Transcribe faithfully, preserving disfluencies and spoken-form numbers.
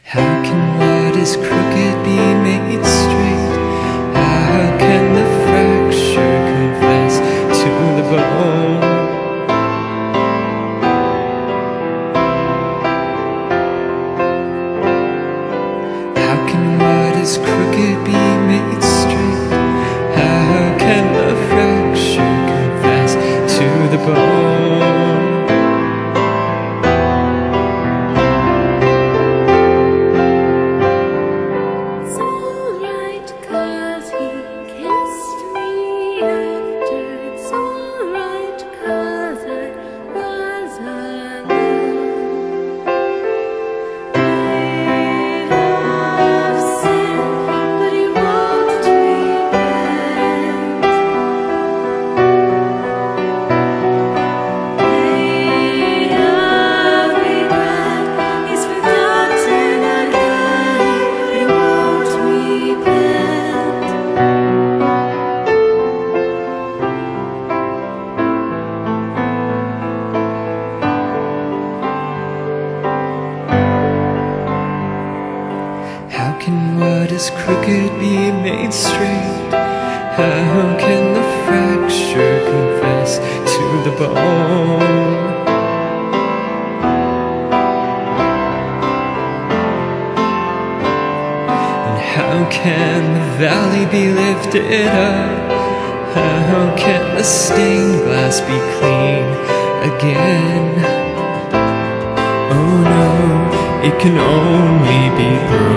How can what is crooked be made straight? How can the fracture confess to the bone? How can what is crooked be made straight? How can the fracture confess to the bone? How can what is crooked be made straight? How can the fracture confess to the bone? And how can the valley be lifted up? How can the stained glass be clean again? Oh no, it can only be broken.